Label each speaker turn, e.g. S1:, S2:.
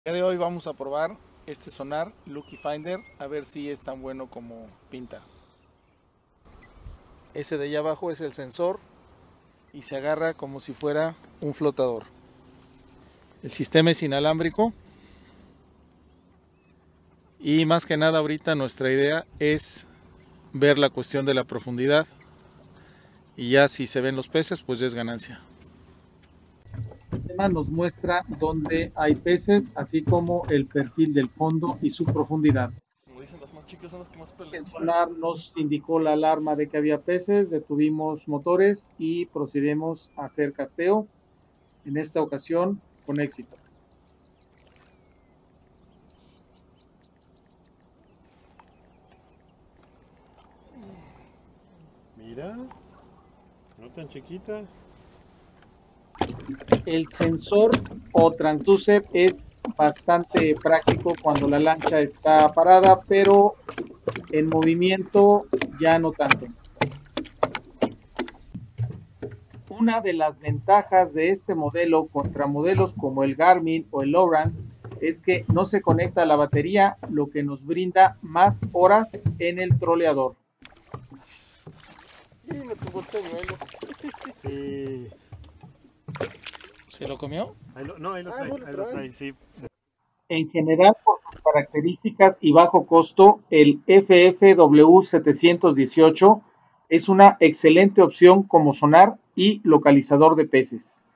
S1: El día de hoy vamos a probar este sonar Lucky Finder a ver si es tan bueno como pinta. Ese de allá abajo es el sensor y se agarra como si fuera un flotador. El sistema es inalámbrico y más que nada ahorita nuestra idea es ver la cuestión de la profundidad y ya si se ven los peces pues ya es ganancia.
S2: El sistema nos muestra dónde hay peces, así como el perfil del fondo y su profundidad.
S1: Como dicen, las más chicas son las que más
S2: El
S1: pelean.
S2: sonar nos indicó la alarma de que había peces, detuvimos motores y procedimos a hacer casteo, en esta ocasión con éxito.
S3: Mira, no tan chiquita.
S2: El sensor o transducer es bastante práctico cuando la lancha está parada, pero en movimiento ya no tanto. Una de las ventajas de este modelo contra modelos como el Garmin o el Lowrance es que no se conecta a la batería, lo que nos brinda más horas en el troleador.
S1: Y me tumbó el señuelo.
S3: Sí.
S1: ¿Se lo comió?
S3: No, ahí lo trae, ahí lo trae, sí.
S2: En general, por sus características y bajo costo, el FFW718 es una excelente opción como sonar y localizador de peces.